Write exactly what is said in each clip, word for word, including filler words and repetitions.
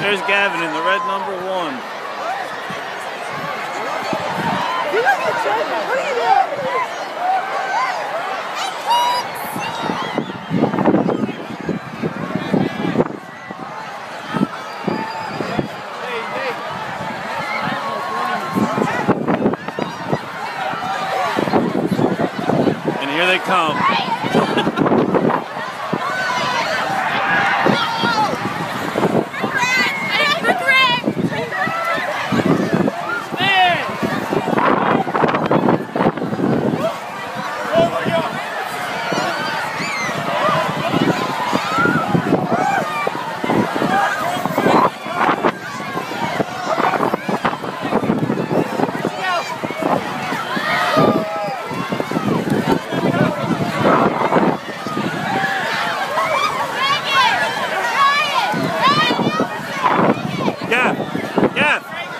There's Gavin in the red number one. You look at Jenna. What are you doing? And here they come. Gav, Gav.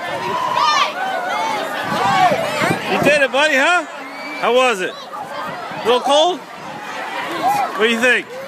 You did it, buddy, huh? How was it? A little cold? What do you think?